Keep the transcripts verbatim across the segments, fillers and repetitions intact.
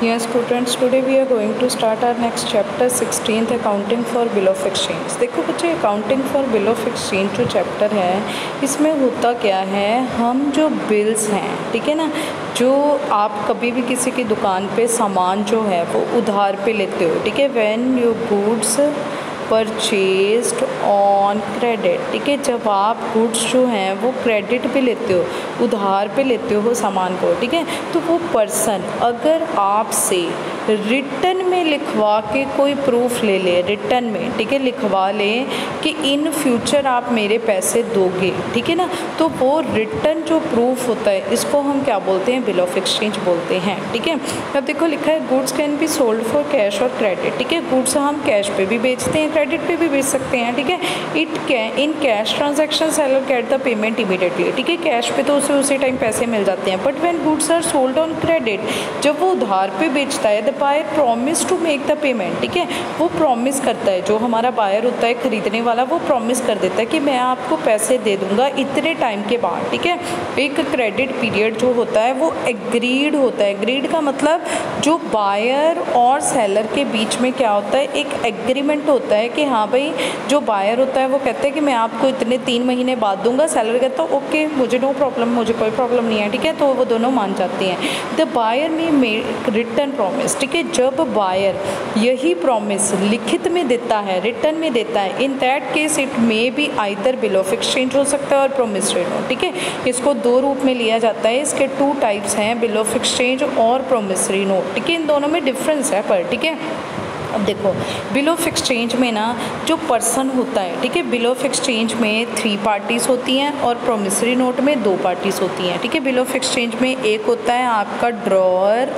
Yes students, today we are going to start our next chapter sixteenth accounting for bill of exchange। देखो बच्चे, accounting for bill of exchange जो chapter है इसमें होता क्या है, हम जो बिल्स हैं, ठीक है ना, जो आप कभी भी किसी की दुकान पे सामान जो है वो उधार पे लेते हो, ठीक है, when you goods purchased on credit, ठीक है, जब आप गुड्स जो हैं वो क्रेडिट पे लेते हो, उधार पे लेते हो वो सामान को, ठीक है, तो वो पर्सन अगर आपसे रिटर्न में लिखवा के कोई प्रूफ ले ले, रिटर्न में, ठीक है, लिखवा ले कि इन फ्यूचर आप मेरे पैसे दोगे, ठीक है ना, तो वो रिटर्न जो प्रूफ होता है इसको हम क्या बोलते हैं, बिल ऑफ एक्सचेंज बोलते हैं, ठीक है। अब देखो लिखा है goods can be sold for cash और क्रेडिट, ठीक है, गुड्स हम कैश पे भी बेचते हैं, क्रेडिट पे भी बेच सकते हैं, ठीक है। It can in cash transaction seller get the payment immediately, ठीक है, कैश पे तो उसे उसी टाइम पैसे मिल जाते हैं, but when goods are sold on credit, जब वो उधार पे बेचता है, the buyer promise to make the payment, ठीक है, वो प्रॉमिस करता है, जो हमारा बायर होता है खरीदने वाला, वो प्रॉमिस कर देता है कि मैं आपको पैसे दे दूंगा इतने टाइम के बाद, ठीक है। एक क्रेडिट पीरियड जो होता है वो एग्रीड होता है, एग्रीड का मतलब जो बायर और सेलर के बीच में क्या होता है, एक एग्रीमेंट होता है कि हाँ भाई, जो बायर होता है वो कहता है कि मैं आपको इतने तीन महीने बाद दूंगा, सेलर कहता है ओके मुझे नो प्रॉब्लम, मुझे कोई प्रॉब्लम नहीं है, ठीक है, तो वो दोनों मान जाते हैं। The buyer may make return promise, ठीक है, जब बायर यही प्रॉमिस लिखित में देता है, रिटर्न में देता है, in that case it may be either bill of exchange हो सकता है और प्रोमिसरी नोट, ठीक है, इसको दो रूप में लिया जाता है, इसके टू टाइप्स हैं, बिल ऑफ एक्सचेंज और प्रोमिसरी नोट, ठीक है, इन दोनों में डिफरेंस है पर, ठीक है। अब देखो बिल ऑफ एक्सचेंज में ना जो पर्सन होता है, ठीक है, बिल ऑफ एक्सचेंज में थ्री पार्टीज़ होती हैं और प्रोमिसरी नोट में दो पार्टीज़ होती हैं, ठीक है। बिल ऑफ एक्सचेंज में एक होता है आपका ड्रॉअर,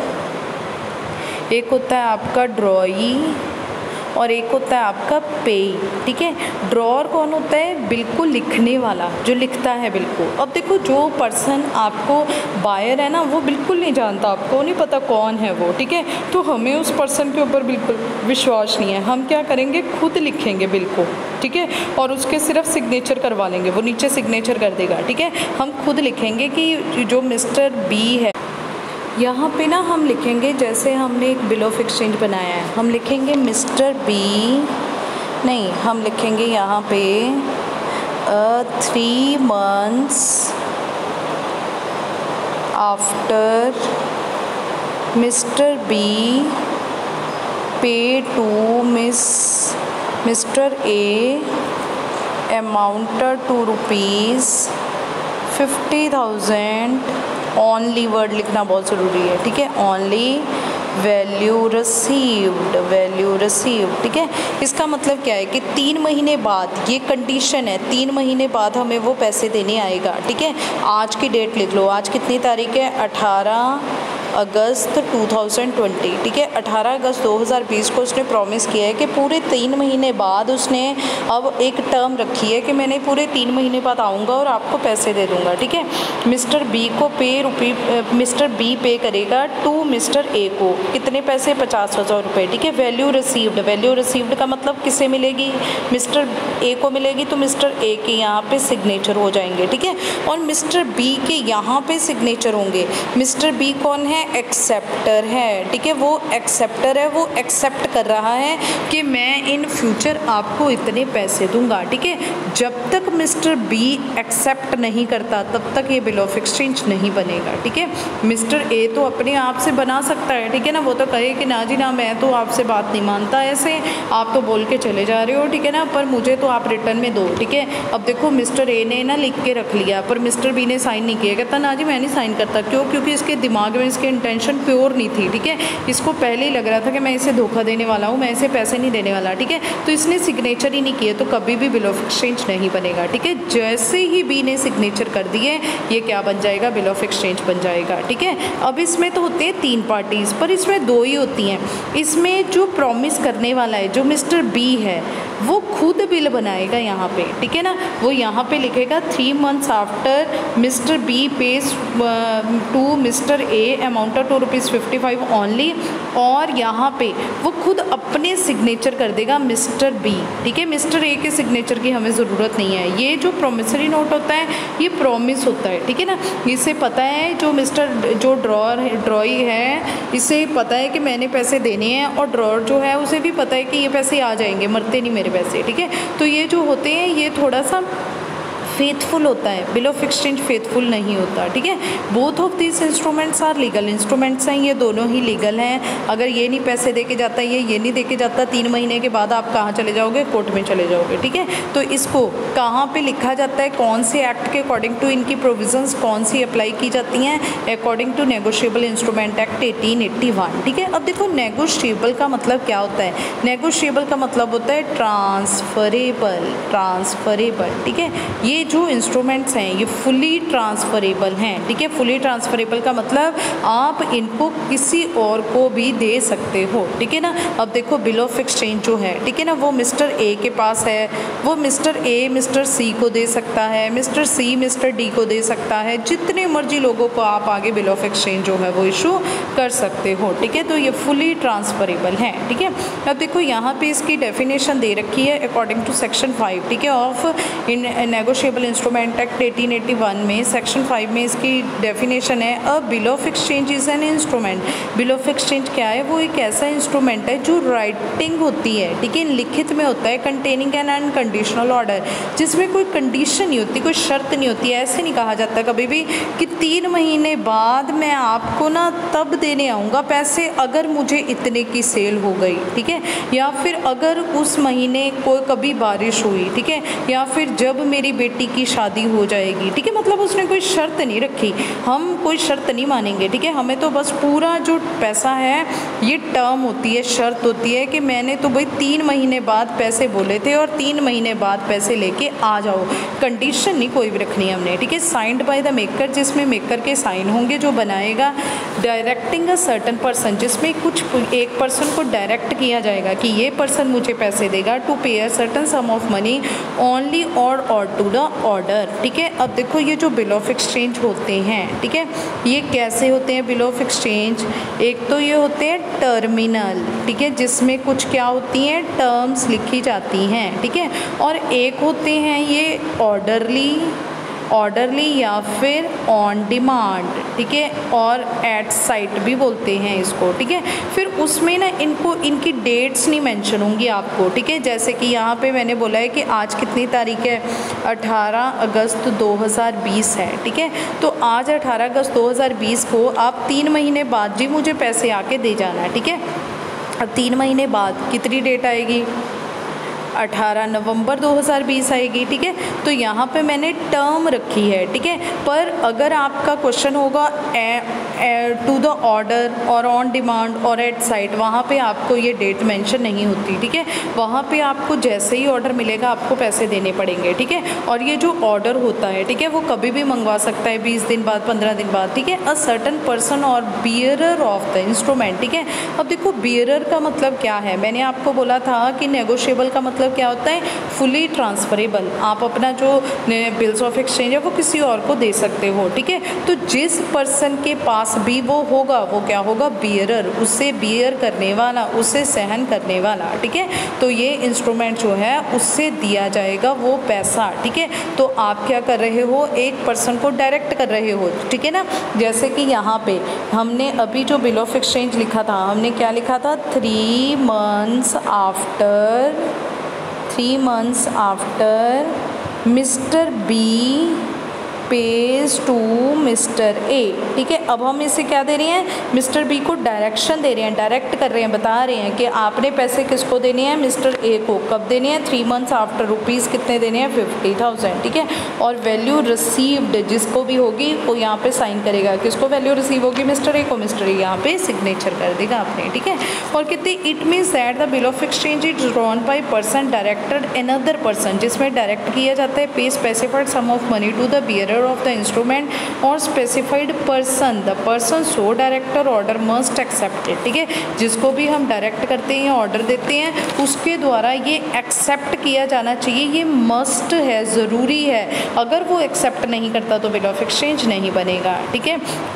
एक होता है आपका ड्रॉई और एक होता है आपका पे, ठीक है। ड्रॉअर कौन होता है, बिल्कुल लिखने वाला, जो लिखता है बिल्कुल। अब देखो जो पर्सन आपको बायर है ना वो बिल्कुल नहीं जानता, आपको नहीं पता कौन है वो, ठीक है, तो हमें उस पर्सन के ऊपर बिल्कुल विश्वास नहीं है, हम क्या करेंगे, खुद लिखेंगे बिल्कुल, ठीक है, और उसके सिर्फ सिग्नेचर करवा लेंगे, वो नीचे सिग्नेचर कर देगा, ठीक है। हम खुद लिखेंगे कि जो मिस्टर बी है, यहाँ पे ना हम लिखेंगे, जैसे हमने एक बिल ऑफ एक्सचेंज बनाया है, हम लिखेंगे मिस्टर बी, नहीं हम लिखेंगे यहाँ पे three months after mister B pay to miss mister A amounted to rupees fifty thousand, only word लिखना बहुत ज़रूरी है, ठीक है, only value received, value received, ठीक है। इसका मतलब क्या है कि तीन महीने बाद, ये कंडीशन है, तीन महीने बाद हमें वो पैसे देने आएगा, ठीक है। आज की डेट लिख लो, आज कितनी तारीख है, अठारह अगस्त टू थाउजेंड ट्वेंटी, ठीक है, अठारह अगस्त दो हज़ार बीस को उसने प्रॉमिस किया है कि पूरे तीन महीने बाद उसने अब एक टर्म रखी है कि मैंने पूरे तीन महीने बाद आऊँगा और आपको पैसे दे दूँगा, ठीक है। मिस्टर बी को पे रुपी मिस्टर बी पे करेगा टू मिस्टर ए को, कितने पैसे, पचास हज़ार रुपये, ठीक है। वैल्यू रिसीव्ड, वैल्यू रिसीव्ड का मतलब किसे मिलेगी, मिस्टर ए को मिलेगी, तो मिस्टर ए के यहाँ पे सिग्नेचर हो जाएंगे, ठीक है, और मिस्टर बी के यहाँ पे सिग्नेचर होंगे। मिस्टर बी कौन है, एक्सेप्टर है, ठीक है, वो एक्सेप्टर है, वो एक्सेप्ट कर रहा है कि मैं इन फ्यूचर आपको इतने पैसे दूंगा, ठीक है। जब तक मिस्टर बी एक्सेप्ट नहीं करता तब तक ये बिल ऑफ एक्सचेंज नहीं बनेगा, ठीक है। मिस्टर ए तो अपने आप से बना सकता है, ठीक है ना, वो तो कहे कि ना जी ना, मैं तो आपसे बात नहीं मानता, ऐसे आप तो बोल के चले जा रहे हो, ठीक है ना, पर मुझे तो आप रिटर्न में दो, ठीक है। अब देखो मिस्टर ए ने ना लिख के रख लिया, पर मिस्टर बी ने साइन नहीं किया, कहता ना जी मैं नहीं साइन करता, क्यों, क्योंकि इसके दिमाग में इसके इंटेंशन प्योर नहीं थी, ठीक है, इसको पहले ही लग रहा था कि मैं इसे धोखा देने वाला हूँ, मैं इसे पैसे नहीं देने वाला, ठीक है, तो इसने सिग्नेचर ही नहीं किए, तो कभी भी बिल ऑफ एक्सचेंज नहीं बनेगा, ठीक है। जैसे ही बी ने सिग्नेचर कर दिए ये क्या बन जाएगा, बिल ऑफ एक्सचेंज बन जाएगा, ठीक है। अब इसमें तो होते हैं तीन पार्टीज़, पर इसमें दो ही होती हैं। इसमें जो प्रॉमिस करने वाला है, जो मिस्टर बी है, वो खुद बिल बनाएगा यहाँ पे, ठीक है ना, वो यहाँ पे लिखेगा three months after mister B pays to mister A amount of two rupees fifty five only, और यहाँ पे वो खुद अपने सिग्नेचर कर देगा मिस्टर बी, ठीक है। मिस्टर ए के सिग्नेचर की हमें ज़रूरत नहीं है। ये जो प्रोमिसरी नोट होता है ये प्रॉमिस होता है, ठीक है ना। इसे पता है जो मिस्टर जो ड्रॉर ड्रॉई है, इसे पता है कि मैंने पैसे देने हैं, और ड्रॉर जो है उसे भी पता है कि ये पैसे आ जाएंगे, मरते नहीं मेरे पैसे, ठीक है। तो ये जो होते हैं ये थोड़ा सा फेथफुल होता है, बिल ऑफ एक्सचेंज फेथफुल नहीं होता, ठीक है। Both of this instruments are legal instruments हैं, ये दोनों ही लीगल हैं। अगर ये नहीं पैसे दे के जाता, ये ये नहीं दे के जाता, तीन महीने के बाद आप कहाँ चले जाओगे, कोर्ट में चले जाओगे, ठीक है। तो इसको कहाँ पे लिखा जाता है, कौन से एक्ट के अकॉर्डिंग टू इनकी प्रोविजंस कौन सी अप्लाई की जाती हैं, according to negotiable instrument act eighteen eighty one, ठीक है। अब देखो नेगोशिएबल का मतलब क्या होता है, नेगोशिएबल का मतलब होता है ट्रांसफरेबल, ट्रांसफरेबल, ठीक है। ये जो इंस्ट्रूमेंट्स हैं ये फुली ट्रांसफरेबल हैं, ठीक है। फुली ट्रांसफरेबल का मतलब आप इनको किसी और को भी दे सकते हो, ठीक है ना। अब देखो बिल ऑफ एक्सचेंज जो है, ठीक है ना, वो मिस्टर ए के पास है, वो मिस्टर ए मिस्टर सी को दे सकता है, मिस्टर सी मिस्टर डी को दे सकता है, जितने मर्जी लोगों को आप आगे बिल ऑफ एक्सचेंज जो है वो इशू कर सकते हो, ठीक है। तो ये फुली ट्रांसफरेबल है, ठीक है। अब देखो यहाँ पे इसकी डेफिनेशन दे रखी है अकॉर्डिंग टू सेक्शन फाइव, ठीक है, of in negotiable instrument act eighteen eighty one में सेक्शन फाइव में इसकी डेफिनेशन है, a bill of exchange is an instrument. Bill of exchange क्या है, वो एक ऐसा इंस्ट्रूमेंट है जो राइटिंग होती है, ठीक है, लिखित में होता है, कंटेनिंग एन अनकंडीशनल ऑर्डर, जिसमें कोई कंडीशन नहीं होती, कोई शर्त नहीं होती। ऐसे नहीं कहा जाता कभी भी कि तीन महीने बाद मैं आपको ना तब देने आऊँगा पैसे अगर मुझे इतने की सेल हो गई, ठीक है, या फिर अगर उस महीने कोई कभी बारिश हुई, ठीक है, या फिर जब मेरी बेटी की शादी हो जाएगी, ठीक है। मतलब उसने कोई शर्त नहीं रखी, हम कोई शर्त नहीं मानेंगे, ठीक है। हमें तो बस पूरा जो पैसा है ये टर्म होती है, शर्त होती है कि मैंने तो भाई तीन महीने बाद पैसे बोले थे और तीन महीने बाद पैसे लेके आ जाओ। कंडीशन नहीं कोई भी रखनी है हमने, ठीक है। साइंड बाय द मेकर, जिसमें मेकर के साइन होंगे, जो बनाएगा डायरेक्टिंग अ सर्टन पर्सन, जिसमें कुछ एक पर्सन को डायरेक्ट किया जाएगा कि ये पर्सन मुझे पैसे देगा to pay a certain sum of money only और और टू द ऑर्डर, ठीक है। अब देखो ये जो बिल ऑफ एक्सचेंज होते हैं, ठीक है, ये कैसे होते हैं बिल ऑफ एक्सचेंज, एक तो ये होते हैं टर्मिनल, ठीक है, जिसमें कुछ क्या होती हैं, टर्म्स लिखी जाती हैं, ठीक है, और एक होते हैं ये ऑर्डरली, ऑर्डरली या फिर ऑन डिमांड, ठीक है, और एट साइट भी बोलते हैं इसको, ठीक है। फिर उसमें ना इनको इनकी डेट्स नहीं मेंशन होंगी आपको, ठीक है। जैसे कि यहाँ पे मैंने बोला है कि आज कितनी तारीख है, अठारह अगस्त दो हज़ार बीस है, ठीक है। तो आज अठारह अगस्त दो हज़ार बीस को आप तीन महीने बाद जी मुझे पैसे आके दे जाना है, ठीक है। अब तीन महीने बाद कितनी डेट आएगी, अठारह नवंबर दो हज़ार बीस आएगी, ठीक है। तो यहाँ पे मैंने टर्म रखी है, ठीक है। पर अगर आपका क्वेश्चन होगा टू द ऑर्डर और ऑन डिमांड और एट साइट, वहाँ पे आपको ये डेट मेंशन नहीं होती, ठीक है। वहाँ पे आपको जैसे ही ऑर्डर मिलेगा आपको पैसे देने पड़ेंगे, ठीक है। और ये जो ऑर्डर होता है, ठीक है, वो कभी भी मंगवा सकता है, बीस दिन बाद, पंद्रह दिन बाद, ठीक है। अ सर्टन पर्सन और बियरर ऑफ द इंस्ट्रूमेंट, ठीक है। अब देखो बियरर का मतलब क्या है, मैंने आपको बोला था कि नेगोशिएबल का मतलब क्या होता है, फुली ट्रांसफरेबल। आप अपना जो बिल्स ऑफ एक्सचेंज है वो किसी और को दे सकते हो, ठीक है। तो जिस पर्सन के पास भी वो होगा वो क्या होगा, बियरर, उससे बियर करने वाला, उससे सहन करने वाला, ठीक है। तो ये इंस्ट्रूमेंट जो है उससे दिया जाएगा वो पैसा, ठीक है। तो आप क्या कर रहे हो, एक पर्सन को डायरेक्ट कर रहे हो, ठीक है ना। जैसे कि यहाँ पे हमने अभी जो बिल ऑफ एक्सचेंज लिखा था, हमने क्या लिखा था, three months after three months after mister B pays to mister A, ठीक है। अब हम इसे क्या दे रहे हैं, मिस्टर बी को डायरेक्शन दे रहे हैं, डायरेक्ट कर रहे हैं, बता रहे हैं कि आपने पैसे किसको देने हैं, मिस्टर ए को। कब देने हैं, थ्री मंथ्स आफ्टर, रुपीज़ कितने देने हैं, फिफ्टी थाउजेंड, ठीक है। और वैल्यू रिसीव्ड जिसको भी होगी वो यहाँ पे साइन करेगा, किसको वैल्यू रिसीव होगी, मिस्टर ए को, मिस्टर ए यहाँ पे सिग्नेचर कर देगा आपने, ठीक है। और कितने, it means that the bill of exchange is drawn by person directed another person, जिसमें डायरेक्ट किया जाता है, pay specified sum of money to the bearer of the instrument or specified person, the person so director order must accept it, ठीक है। जिसको भी हम direct करते हैं, ऑर्डर देते हैं, उसके द्वारा ये एक्सेप्ट किया जाना चाहिए, ये मस्ट है, ज़रूरी है। अगर वो एक्सेप्ट नहीं करता तो बिल ऑफ एक्सचेंज नहीं बनेगा, ठीक है। लुक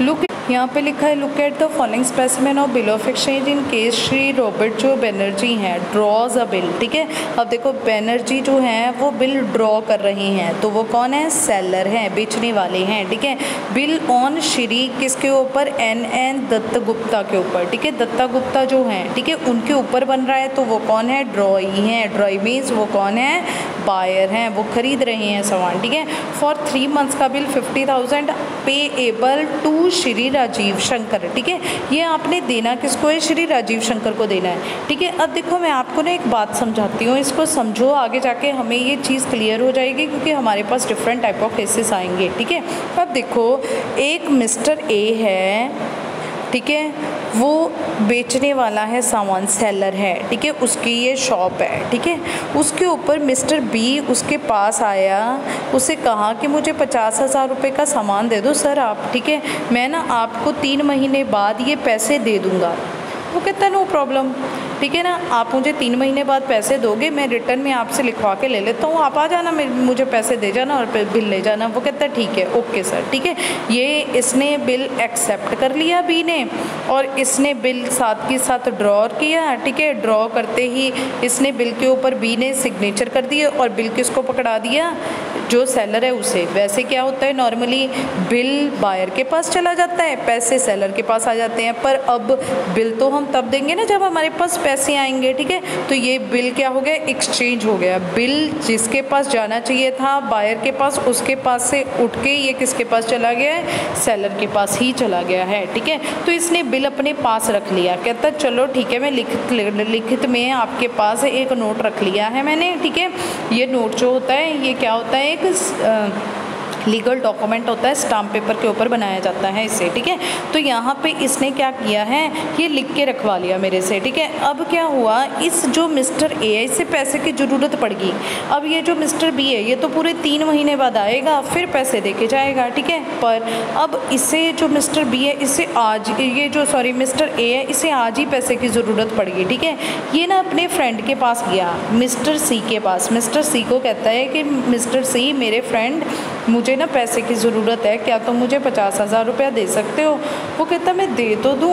यहाँ पे लिखा है look at the following specimen of bill of exchange in case Shri Robert जो बनर्जी हैं ड्रॉज अ बिल, ठीक है। अब देखो बनर्जी जो हैं वो बिल ड्रॉ कर रही हैं, तो वो कौन है, सेलर हैं, बेचने वाले हैं, ठीक है। बिल ऑन श्री किसके ऊपर, एन एन दत्त गुप्ता के ऊपर, ठीक है। दत्ता गुप्ता जो हैं, ठीक है, उनके ऊपर बन रहा है, तो वो कौन है, ड्रॉई हैं। ड्रॉई मीन्स वो कौन है, बायर हैं, वो खरीद रहे हैं सामान, ठीक है। फॉर थ्री मंथ्स का bill fifty thousand payable to Shri Rajiv Shankar, ठीक है। ये आपने देना किसको है, श्री राजीव शंकर को देना है, ठीक है। अब देखो मैं आपको ना एक बात समझाती हूँ, इसको समझो, आगे जाके हमें ये चीज़ क्लियर हो जाएगी, क्योंकि हमारे पास डिफरेंट टाइप ऑफ केसेस आएंगे, ठीक है। अब देखो एक मिस्टर ए है, ठीक है, वो बेचने वाला है सामान, सेलर है, ठीक है, उसकी ये शॉप है, ठीक है। उसके ऊपर मिस्टर बी उसके पास आया, उसे कहा कि मुझे पचास हज़ार रुपये का सामान दे दो सर आप, ठीक है, मैं ना आपको तीन महीने बाद ये पैसे दे दूँगा। वो कहता है नो प्रॉब्लम, ठीक है ना, आप मुझे तीन महीने बाद पैसे दोगे, मैं रिटर्न में आपसे लिखवा के ले लेता हूँ, आप आ जाना, मुझे पैसे दे जाना और बिल ले जाना। वो कहता है ठीक है, ओके सर, ठीक है। ये इसने बिल एक्सेप्ट कर लिया बी ने, और इसने बिल साथ के साथ ड्रॉ किया, ठीक है। ड्रॉ करते ही इसने बिल के ऊपर बी ने सिग्नेचर कर दिए और बिल किसको पकड़ा दिया, जो सेलर है उसे। वैसे क्या होता है नॉर्मली, बिल बायर के पास चला जाता है, पैसे सेलर के पास आ जाते हैं, पर अब बिल तो हम तब देंगे ना जब हमारे पास पैसे आएंगे, ठीक है। तो ये बिल क्या हो गया, एक्सचेंज हो गया। बिल जिसके पास जाना चाहिए था बायर के पास, उसके पास से उठ के ये किसके पास चला गया है, सेलर के पास ही चला गया है, ठीक है। तो इसने बिल अपने पास रख लिया, कहता चलो ठीक है, मैं लिखित लिखित में आपके पास एक नोट रख लिया है मैंने, ठीक है। ये नोट जो होता है ये क्या होता है, एक आ, लीगल डॉक्यूमेंट होता है, स्टाम्प पेपर के ऊपर बनाया जाता है इसे, ठीक है। तो यहाँ पे इसने क्या किया है, ये लिख के रखवा लिया मेरे से, ठीक है। अब क्या हुआ, इस जो मिस्टर ए है इसे पैसे की ज़रूरत पड़ गई। अब ये जो मिस्टर बी है ये तो पूरे तीन महीने बाद आएगा, फिर पैसे दे के जाएगा, ठीक है। पर अब इसे जो मिस्टर बी है इसे आज, ये जो सॉरी मिस्टर ए है इसे आज ही पैसे की ज़रूरत पड़ गई, ठीक है। ये ना अपने फ्रेंड के पास गया, मिस्टर सी के पास। मिस्टर सी को कहता है कि मिस्टर सी मेरे फ्रेंड, मुझे ना पैसे की ज़रूरत है, क्या तुम मुझे पचास हज़ार रुपया दे सकते हो। वो कहता मैं दे तो दूँ,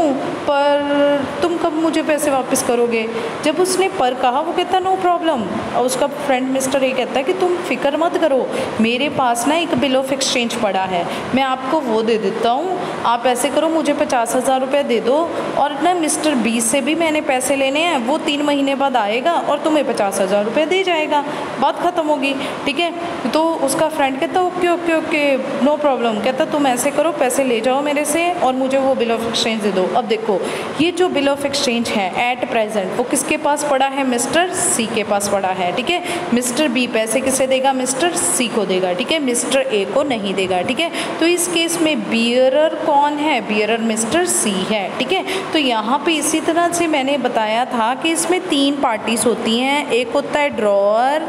पर तुम कब मुझे पैसे वापस करोगे। जब उसने पर कहा वो कहता नो प्रॉब्लम, और उसका फ्रेंड मिस्टर ए कहता है कि तुम फिक्र मत करो, मेरे पास ना एक बिल ऑफ एक्सचेंज पड़ा है, मैं आपको वो दे देता हूँ, आप ऐसे करो मुझे पचास हज़ार रुपये दे दो, और ना मिस्टर बी से भी मैंने पैसे लेने हैं, वो तीन महीने बाद आएगा और तुम्हें पचास हज़ार रुपये दे जाएगा, बात ख़त्म होगी, ठीक है। तो उसका फ्रेंड कहता okay okay okay no problem, कहता तुम ऐसे करो पैसे ले जाओ मेरे से और मुझे वो बिल ऑफ एक्सचेंज दे दो। अब देखो ये जो बिल ऑफ एक्सचेंज है एट प्रेजेंट वो किसके पास पड़ा है, मिस्टर सी के पास पड़ा है, ठीक है। मिस्टर बी पैसे किसे देगा, मिस्टर सी को देगा, ठीक है, मिस्टर ए को नहीं देगा, ठीक है। तो इस केस में बियरर कौन है, बियरर मिस्टर सी है, ठीक है। तो यहाँ पे इसी तरह से मैंने बताया था कि इसमें तीन पार्टीज होती हैं, एक होता है ड्रॉअर,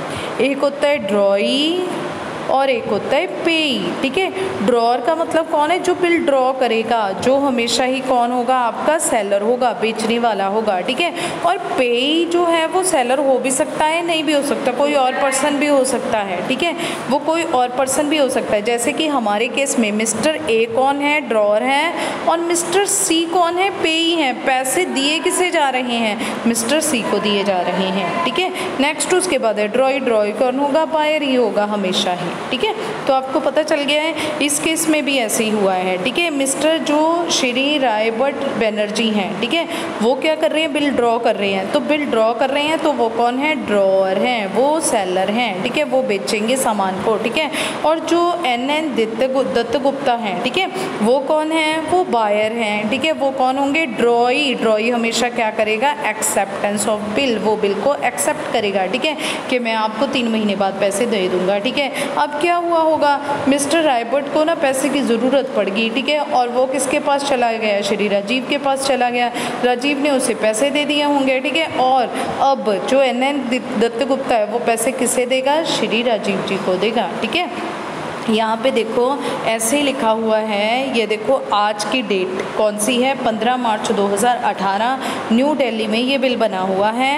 एक होता है ड्रॉई और एक होता है पेई, ठीक है। ड्रॉअर का मतलब कौन है, जो बिल ड्रॉ करेगा, जो हमेशा ही कौन होगा, आपका सेलर होगा, बेचने वाला होगा, ठीक है। और पेई जो है वो सेलर हो भी सकता है, नहीं भी हो सकता, कोई और पर्सन भी हो सकता है, ठीक है, वो कोई और पर्सन भी हो सकता है। जैसे कि हमारे केस में मिस्टर ए कौन है, ड्रॉअर है, और मिस्टर सी कौन है, पेई है। पैसे दिए किसे जा रहे हैं, मिस्टर सी को दिए जा रहे हैं, ठीक है। नेक्स्ट उसके बाद है ड्रॉई, ड्रॉई कौन होगा, बायर ही होगा हमेशा ही, ठीक है। तो आपको पता चल गया है, इस केस में भी ऐसे ही हुआ है, ठीक है। मिस्टर जो श्री रायबट बनर्जी हैं, ठीक है, वो क्या कर रहे हैं, बिल ड्रॉ कर रहे हैं। तो बिल ड्रॉ कर रहे हैं तो वो कौन है, ड्रॉअर हैं, वो सेलर हैं, ठीक है, वो बेचेंगे सामान को, ठीक है। और जो एन एन दत्त गुप्ता हैं, ठीक है, वो कौन है, वो बायर हैं, ठीक है, वो कौन होंगे, ड्रॉई। ड्रॉई हमेशा क्या करेगा, एक्सेप्टेंस ऑफ बिल, वो बिल को एक्सेप्ट करेगा, ठीक है, कि मैं आपको तीन महीने बाद पैसे दे दूंगा, ठीक है। अब क्या हुआ होगा, मिस्टर रायबर्ट को ना पैसे की ज़रूरत पड़ गई, ठीक है, और वो किसके पास चला गया, श्री राजीव के पास चला गया। राजीव ने उसे पैसे दे दिए होंगे, ठीक है। और अब जो एन एन दत्त गुप्ता है वो पैसे किसे देगा, श्री राजीव जी को देगा, ठीक है। यहाँ पे देखो ऐसे ही लिखा हुआ है, ये देखो आज की डेट कौन सी है, पंद्रह मार्च दो हज़ार अठारह, न्यू दिल्ली में ये बिल बना हुआ है।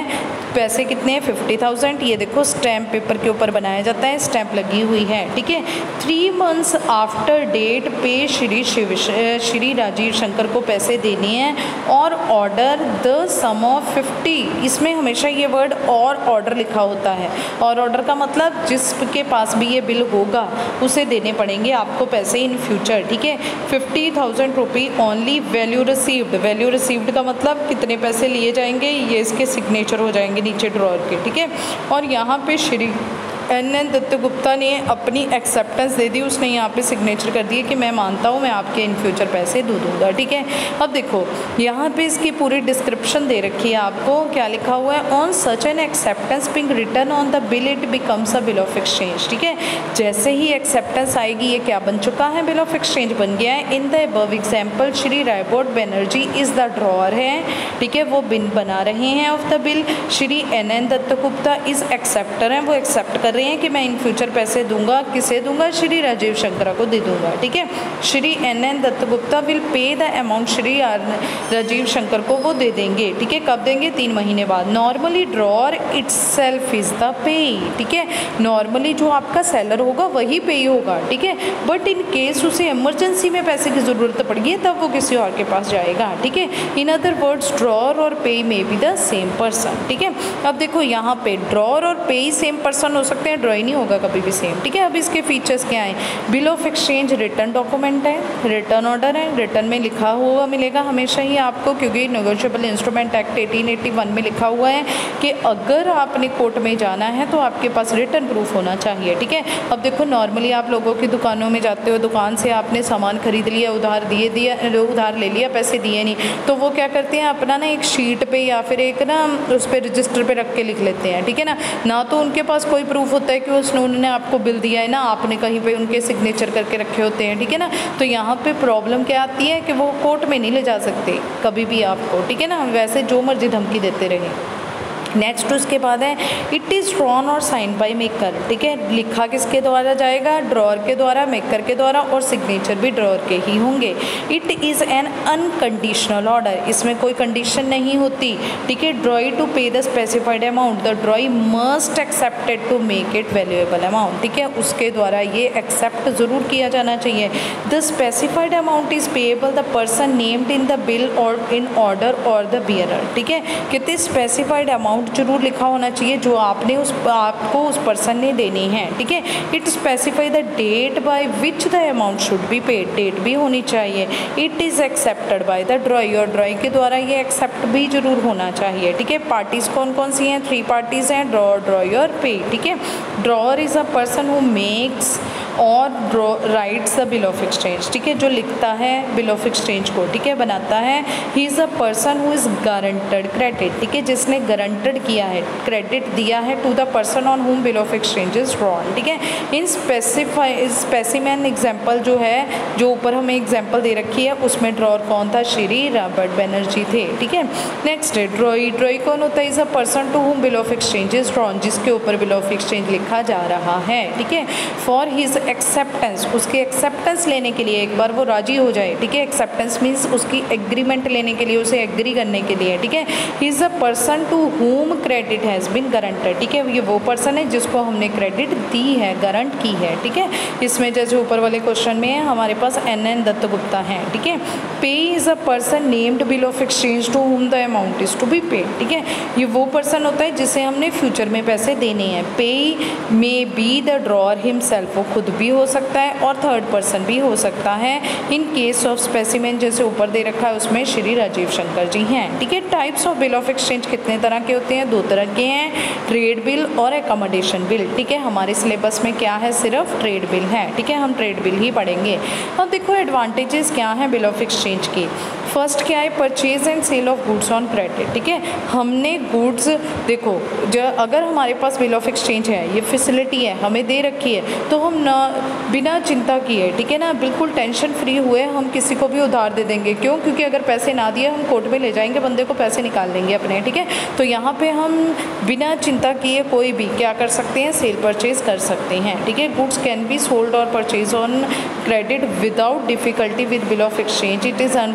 पैसे कितने हैं, फिफ्टी थाउजेंड। ये देखो स्टैम्प पेपर के ऊपर बनाया जाता है, स्टैम्प लगी हुई है, ठीक है। थ्री मंथ्स आफ्टर डेट पे श्री शिव श्री राजीव शंकर को पैसे देने हैं और order the sum of fifty. इसमें हमेशा ये वर्ड और ऑर्डर लिखा होता है, और ऑर्डर का मतलब जिसके पास भी ये बिल होगा उसे देने पड़ेंगे आपको पैसे इन फ्यूचर, ठीक है। Fifty thousand rupee only value received. Value received का मतलब कितने पैसे लिए जाएंगे, ये इसके सिग्नेचर हो जाएंगे नीचे ड्रॉअर के, ठीक है। और यहाँ पे श्री एन एन दत्त गुप्ता ने अपनी एक्सेप्टेंस दे दी, उसने यहाँ पे सिग्नेचर कर दिए कि मैं मानता हूँ मैं आपके इन फ्यूचर पैसे दे दूँगा, ठीक है। अब देखो यहाँ पे इसकी पूरी डिस्क्रिप्शन दे रखी है आपको, क्या लिखा हुआ है, on such an acceptance being written on the bill it becomes a bill of exchange, ठीक है। जैसे ही एक्सेप्टेंस आएगी ये क्या बन चुका है, बिल ऑफ एक्सचेंज बन गया है। In the above example Shri Robert Banerjee is the drawer है, ठीक है, वो बिन बना रहे हैं of the bill. Shri N N Datta Gupta is acceptor हैं, वो एक्सेप्ट कर रहे हैं कि मैं इन फ्यूचर पैसे दूंगा, किसे दूंगा, श्री राजीव शंकर को दे दूंगा, ठीक है। Shri N N Datta Gupta will pay the amount, Shri Rajiv Shankar को वो दे देंगे, ठीक है। कब देंगे, तीन महीने बाद। Normally drawer itself is the payee, ठीक है। नॉर्मली जो आपका सेलर होगा वही पे होगा, ठीक है। बट इन केस उसे इमरजेंसी में पैसे की ज़रूरत पड़ गई तब वो किसी और के पास जाएगा, ठीक है। इन अदर वर्ड्स ड्रॉअर और payee may be the same person, ठीक है। अब देखो यहाँ पे ड्रॉअर और पे ही सेम पर्सन हो सकते हैं, ड्रॉई नहीं होगा कभी भी सेम, ठीक है। अब इसके फीचर्स क्या हैं, bill of exchange written document है, रिटर्न ऑर्डर है, रिटर्न में लिखा हुआ मिलेगा हमेशा ही आपको, क्योंकि negotiable instrument act eighteen eighty one में लिखा हुआ है कि अगर आपने कोर्ट में जाना है तो आपके पास रिटर्न प्रूफ होना चाहिए, ठीक है। अब देखो नॉर्मली आप लोगों की दुकानों में जाते हो, दुकान से आपने सामान खरीद लिया, उधार दिए दिया उधार ले लिया, पैसे दिए नहीं, तो वो क्या करते हैं अपना ना एक शीट पे या फिर एक ना उस पर रजिस्टर पे रख के लिख लेते हैं, ठीक है ना। ना तो उनके पास कोई प्रूफ होता है कि उसने उन्होंने आपको बिल दिया है, ना आपने कहीं पे उनके सिग्नेचर करके रखे होते हैं, ठीक है ना। तो यहाँ पे प्रॉब्लम क्या आती है कि वो कोर्ट में नहीं ले जा सकते कभी भी आपको, ठीक है ना, वैसे जो मर्जी धमकी देते रहे। नेक्स्ट उसके बाद है इट इज़ ड्रॉन और साइन बाय मेकर, ठीक है। लिखा किसके द्वारा जाएगा, ड्रॉअर के द्वारा, मेकर के द्वारा, और सिग्नेचर भी ड्रॉअर के ही होंगे। It is an unconditional order, इसमें कोई कंडीशन नहीं होती, ठीक है। Drawee to pay the specified amount, the drawee must accepted to make it valuable amount, ठीक है। उसके द्वारा ये एक्सेप्ट ज़रूर किया जाना चाहिए। The specified amount is payable the person named in the bill और इन ऑर्डर और द बियरर, ठीक है। कितने स्पेसिफाइड अमाउंट जरूर लिखा होना चाहिए जो आपने उस आपको उस पर्सन ने देनी है, ठीक है। It specify the date by which the amount should be paid, date भी होनी चाहिए। It is accepted by the drawee, और ड्रॉई के द्वारा ये एक्सेप्ट भी जरूर होना चाहिए, ठीक है। पार्टीज कौन कौन सी हैं, थ्री पार्टीज हैं, ड्रॉ ड्रॉई और पे, ठीक है। Drawer is a person who makes और writes the bill of exchange, ठीक है, जो लिखता है बिल ऑफ एक्सचेंज को, ठीक है, बनाता है। He is a person who is guaranteed credit, ठीक है, जिसने गारंटेड किया है, क्रेडिट दिया है to the person on whom bill of exchange is drawn, ठीक है। इन स्पेसिफाई स्पेसिमेन एग्जाम्पल जो है, जो ऊपर हमें एग्जाम्पल दे रखी है, उसमें ड्रॉअर कौन था, श्री रॉबर्ट बनर्जी थे, ठीक है। नेक्स्ट है ड्रॉई। ड्रॉई कौन होता है, is a person to whom bill of exchange is drawn, जिसके ऊपर बिल ऑफ एक्सचेंज लिखा जा रहा है, ठीक है। फॉर हिज एक्सेप्टेंस, उसकी एक्सेप्टेंस लेने के लिए, एक बार वो राजी हो जाए, ठीक है। एक्सेप्टेंस मीन्स उसकी एग्रीमेंट लेने के लिए, उसे एग्री करने के लिए, ठीक है। He is a person to whom credit has been guaranteed, ठीक है। ये वो पर्सन है जिसको हमने क्रेडिट दी है, गारंट की है, ठीक है। इसमें जैसे ऊपर वाले क्वेश्चन में है हमारे पास एन एन दत्त गुप्ता है, ठीक है। Payee is a person named bill of exchange to whom the amount is to be paid, ठीक है। ये वो पर्सन होता है जिसे हमने फ्यूचर में पैसे देने हैं। Payee may be the drawer himself, वो खुद भी हो सकता है और थर्ड पर्सन भी हो सकता है। इन केस ऑफ स्पेसिमेन जैसे ऊपर दे रखा है उसमें श्री राजीव शंकर जी हैं, ठीक है। Types of bill of exchange कितने तरह के होते हैं, दो तरह के हैं, ट्रेड बिल और एकोमोडेशन बिल, ठीक है। हमारे सिलेबस में क्या है, सिर्फ ट्रेड बिल है, ठीक है, हम ट्रेड बिल ही पढ़ेंगे। अब देखो एडवांटेजेस क्या हैं बिल ऑफ एक्सचेंज की। फर्स्ट क्या है, purchase and sale of goods on credit, ठीक है। हमने गुड्स, देखो जो अगर हमारे पास बिल ऑफ एक्सचेंज है, ये फैसिलिटी है हमें दे रखी है, तो हम ना बिना चिंता किए, ठीक है ना, बिल्कुल टेंशन फ्री हुए हम किसी को भी उधार दे देंगे। क्यों, क्योंकि अगर पैसे ना दिए हम कोर्ट में ले जाएंगे, बंदे को पैसे निकाल देंगे अपने, ठीक है। तो यहाँ पे हम बिना चिंता किए कोई भी क्या कर सकते हैं, सेल परचेज कर सकते हैं, ठीक है। गुड्स कैन बी सोल्ड और purchase on credit without difficulty with bill of exchange, it is unconditional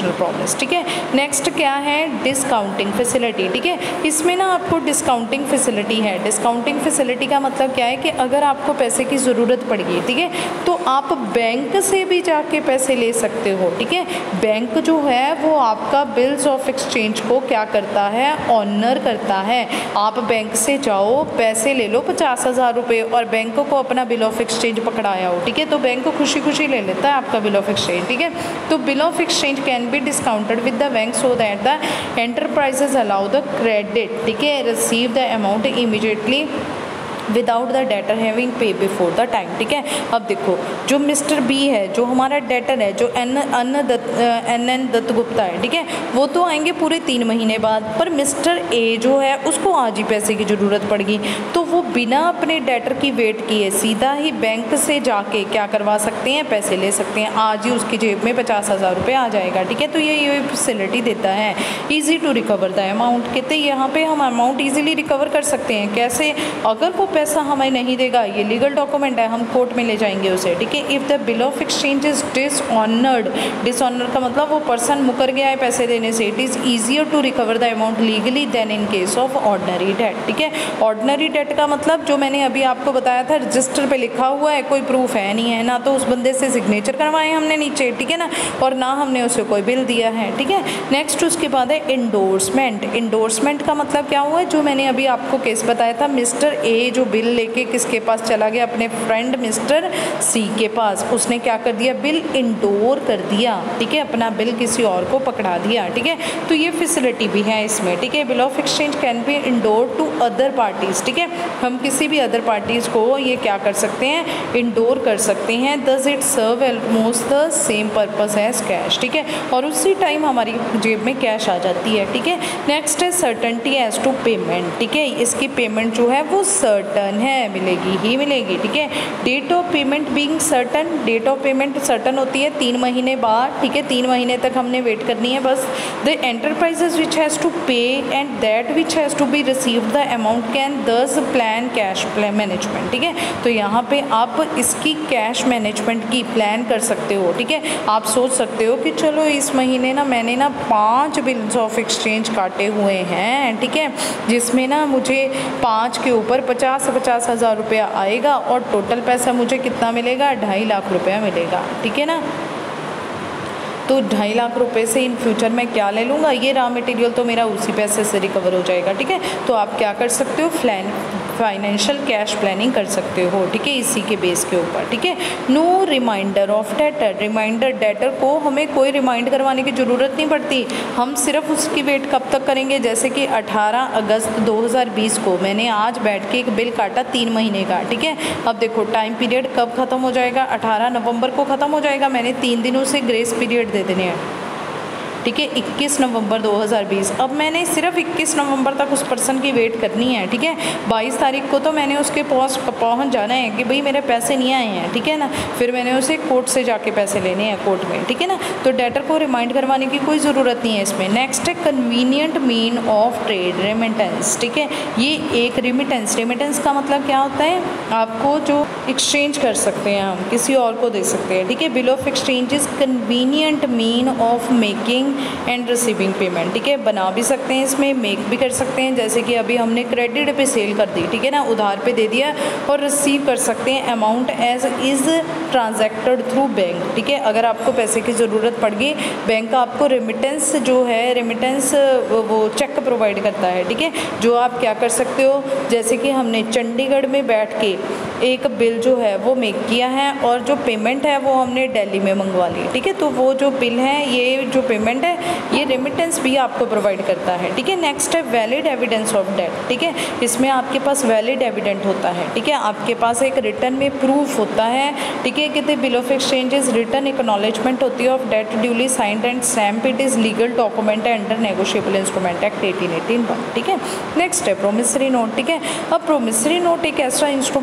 conditional promise, ठीक है। नेक्स्ट क्या है, डिस्काउंटिंग फैसिलिटी, ठीक है। इसमें ना आपको डिस्काउंटिंग फैसिलिटी है। डिस्काउंटिंग फैसिलिटी का मतलब क्या है कि अगर आपको पैसे की ज़रूरत पड़ गई, ठीक है, तो आप बैंक से भी जाके पैसे ले सकते हो, ठीक है। बैंक जो है वो आपका बिल्स ऑफ एक्सचेंज को क्या करता है, ऑनर करता है। आप बैंक से जाओ, पैसे ले लो पचास हज़ार रुपये और बैंक को अपना बिल ऑफ एक्सचेंज पकड़ाया हो, ठीक है, तो बैंक खुशी खुशी ले लेता है आपका बिल ऑफ एक्सचेंज, ठीक है। तो bill of exchange can be discounted with the bank so that the enterprises allow the credit, ठीक है, receive the amount immediately without the debtor having pay before the time, ठीक है। अब देखो जो मिस्टर बी है, जो हमारा डेटर है, जो N N Datta N N Datta Gupta है, ठीक है, वो तो आएंगे पूरे तीन महीने बाद। पर मिस्टर ए जो है उसको आज ही पैसे की ज़रूरत पड़ गई, तो वो बिना अपने डेटर की वेट किए सीधा ही बैंक से जाके क्या करवा सकते हैं, पैसे ले सकते हैं। आज ही उसकी जेब में पचास हज़ार रुपये आ जाएगा, ठीक है। तो ये ये फैसिलिटी देता है। Easy to recover the amount, कहते हैं यहाँ पे हम अमाउंट ईजिली रिकवर कर सकते हैं। कैसे, अगर वो पैसा हमें नहीं देगा, ये लीगल डॉक्यूमेंट है, हम कोर्ट में ले जाएंगे उसे, ठीक है। If the bill of exchange is dishonoured, dishonour का मतलब वो पर्सन मुकर गया है पैसे देने से, it is easier to recover the amount legally than in case of ordinary debt, ठीक है। ऑर्डनरी डेट का मतलब जो मैंने अभी आपको बताया था, रजिस्टर पे लिखा हुआ है, कोई प्रूफ है नहीं है, ना तो उस बंदे से सिग्नेचर करवाए हमने नीचे, ठीक है ना, और ना हमने उसे कोई बिल दिया है, ठीक है। नेक्स्ट उसके बाद है इंडोर्समेंट। इंडोर्समेंट का मतलब क्या हुआ है, जो मैंने अभी आपको केस बताया था, मिस्टर ए जो बिल लेके किसके पास चला गया, अपने फ्रेंड मिस्टर सी के पास, उसने क्या कर दिया, बिल इंडोर कर दिया, ठीक है, अपना बिल किसी और को पकड़ा दिया, ठीक है। तो ये फैसिलिटी भी है इसमें, ठीक है। Bill of exchange can be endorsed to other parties, ठीक है, हम किसी भी अदर पार्टीज को ये क्या कर सकते हैं, इंडोर कर सकते हैं। Thus it serve almost the same purpose as cash, ठीक है, और उसी टाइम हमारी जेब में कैश आ जाती है, ठीक है। नेक्स्ट है सर्टेनिटी एज टू पेमेंट, ठीक है, इसकी पेमेंट जो है वो सर्टन है, मिलेगी ही मिलेगी, ठीक है। Date of payment being certain, date of payment certain होती है तीन महीने बाद, ठीक है, तीन महीने तक हमने वेट करनी है बस। The enterprises which has to pay and that which has to be received the amount can thus plan cash plan management, ठीक है। तो यहाँ पे आप इसकी कैश मैनेजमेंट की प्लान कर सकते हो, ठीक है। आप सोच सकते हो कि चलो इस महीने ना मैंने ना पाँच बिल्स ऑफ एक्सचेंज काटे हुए हैं, ठीक है, जिसमें ना मुझे पाँच के ऊपर पचास पचास हज़ार रुपया आएगा और टोटल पैसा मुझे कितना मिलेगा, ढाई लाख रुपया मिलेगा, ठीक है ना। तो ढाई लाख रुपए से इन फ्यूचर में क्या ले लूँगा, ये रॉ मटेरियल तो मेरा उसी पैसे से रिकवर हो जाएगा, ठीक है। तो आप क्या कर सकते हो, प्लान फाइनेंशियल कैश प्लानिंग कर सकते हो, ठीक है, इसी के बेस के ऊपर, ठीक है। No reminder of debtor, reminder debtor को हमें कोई रिमाइंड करवाने की ज़रूरत नहीं पड़ती, हम सिर्फ उसकी वेट कब तक करेंगे, जैसे कि अठारह अगस्त दो हज़ार बीस को मैंने आज बैठ के एक बिल काटा तीन महीने का, ठीक है। अब देखो टाइम पीरियड कब ख़त्म हो जाएगा, अठारह नवंबर को ख़त्म हो जाएगा, मैंने तीन दिनों से ग्रेस पीरियड दे देने हैं, ठीक है, इक्कीस नवंबर दो हज़ार बीस। अब मैंने सिर्फ इक्कीस नवंबर तक उस पर्सन की वेट करनी है, ठीक है। बाईस तारीख को तो मैंने उसके पास पहुंच जाना है कि भाई मेरे पैसे नहीं आए हैं, ठीक है ना, फिर मैंने उसे कोर्ट से जाके पैसे लेने हैं कोर्ट में, ठीक है ना। तो डेटर को रिमाइंड करवाने की कोई ज़रूरत नहीं है इसमें। नेक्स्ट है convenient mean of trade, remittance, ठीक है। ये एक रेमिटेंस, रेमिटेंस का मतलब क्या होता है, आपको जो एक्सचेंज कर सकते हैं हम किसी और को दे सकते हैं, ठीक है। Bill of exchange is convenient mean of making and receiving payment, ठीक है, बना भी सकते हैं इसमें, मेक भी कर सकते हैं, जैसे कि अभी हमने क्रेडिट पे सेल कर दी, ठीक है ना, उधार पे दे दिया, और रिसीव कर सकते हैं amount as is transacted through bank, ठीक है। अगर आपको पैसे की ज़रूरत पड़ गई, बैंक आपको रेमिटेंस जो है, रेमिटेंस वो चेक प्रोवाइड करता है, ठीक है, जो आप क्या कर सकते हो, जैसे कि हमने चंडीगढ़ में बैठ के एक बिल जो है वो मेक किया है और जो पेमेंट है वो हमने दिल्ली में मंगवा ली, ठीक है। तो वो जो बिल है, ये जो पेमेंट है, ये रेमिटेंस भी आपको प्रोवाइड करता है, ठीक है। नेक्स्ट है वैलिड एविडेंस ऑफ डेट, ठीक है, इसमें आपके पास वैलिड एविडेंट होता है, ठीक है, आपके पास एक रिटर्न में प्रूफ होता है, ठीक है। कहते bill of exchange is written acknowledgement होती है of debt duly signed and stamp, it is legal document है under negotiable instrument act eighteen eighteen one, ठीक है। नेक्स्ट है प्रोमिसरी नोट, ठीक है। अब प्रोमिसरी नोट एक ऐसा इंस्ट्रूमेंट है in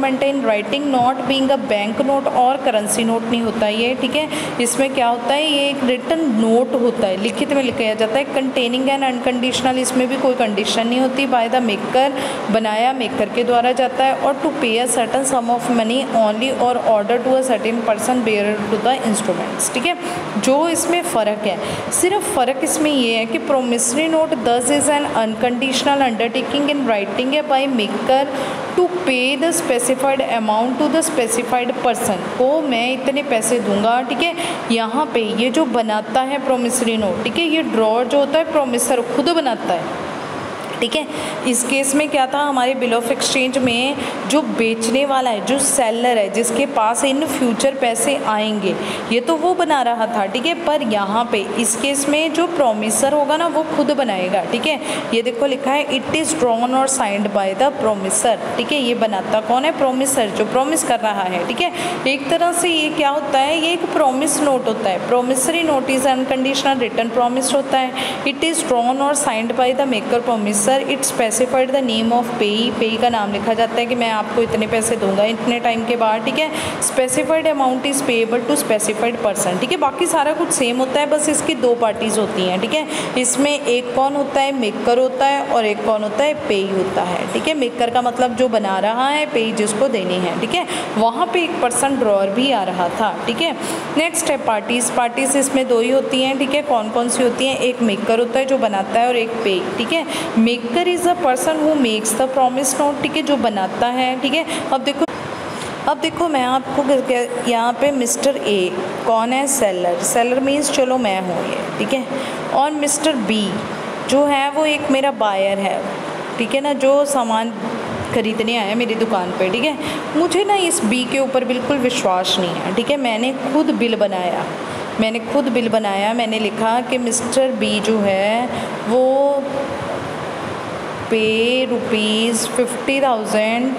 in writing, not being a bank note और करेंसी नोट नहीं होता ये, ठीक है। इसमें क्या होता है, ये एक रिटन नोट होता है, लिखित में लिखा जाता है। कंटेनिंग एन अनकंडीशनल, इसमें भी कोई कंडीशन नहीं होती। बाय द मेकर, बनाया मेकर के द्वारा जाता है। और to pay a certain sum of money only और order to a certain person bear to the instruments, ठीक है। जो इसमें फ़र्क है, सिर्फ फ़र्क इसमें ये है कि promissory note this is an unconditional undertaking in writing है by maker to pay the specified amount to the specified person, को मैं इतने पैसे दूंगा, ठीक है। यहाँ पे ये जो बनाता है प्रोमिसरी नोट, ठीक है, ये ड्रॉर जो होता है प्रोमिसर खुद बनाता है, ठीक है। इस केस में क्या था, हमारे बिल ऑफ एक्सचेंज में जो बेचने वाला है, जो सेलर है, जिसके पास इन फ्यूचर पैसे आएंगे, ये तो वो बना रहा था, ठीक है। पर यहाँ पे इस केस में जो प्रोमिसर होगा ना, वो खुद बनाएगा, ठीक है। ये देखो लिखा है इट इज़ ड्रॉन और साइंड बाय द प्रोमिसर, ठीक है। ये बनाता कौन है, प्रोमिसर, जो प्रोमिस कर रहा है, ठीक है। एक तरह से ये क्या होता है, ये एक प्रोमिस नोट होता है। Promissory note is unconditional written promise होता है। इट इज़ ड्रॉन और signed by the maker promisor. It specified the name of payee, payee का नाम लिखा जाता है कि मैं आपको इतने पैसे दूंगा इतने टाइम के बाद, ठीक है। Specified amount is payable to specified person, ठीक है। बाकी सारा कुछ सेम होता है, बस इसकी दो पार्टीज होती हैं, ठीक है। इसमें एक कौन होता है, मेकर होता है, और एक कौन होता है, पेई होता है, ठीक है। मेकर का मतलब जो बना रहा है, पेई जिसको देनी है, ठीक है। वहाँ पे एक पर्सन ड्रॉअर भी आ रहा था, ठीक है। नेक्स्ट है पार्टीज। पार्टीज इसमें दो ही होती हैं, ठीक है। कौन कौन सी होती हैं, एक मेकर होता है जो बनाता है, और एक पेई, ठीक है। Maker is a person who makes the promise note, ठीक है, जो बनाता है, ठीक है। अब देखो अब देखो मैं आपको यहाँ पे मिस्टर ए कौन है, सेलर, सेलर मीन्स चलो मैं हूँ ये, ठीक है। और मिस्टर बी जो है वो एक मेरा बायर है, ठीक है ना, जो सामान खरीदने आया मेरी दुकान पे, ठीक है। मुझे ना इस बी के ऊपर बिल्कुल विश्वास नहीं है, ठीक है। मैंने खुद बिल बनाया मैंने खुद बिल बनाया मैंने लिखा कि मिस्टर बी जो है वो pay rupees fifty thousand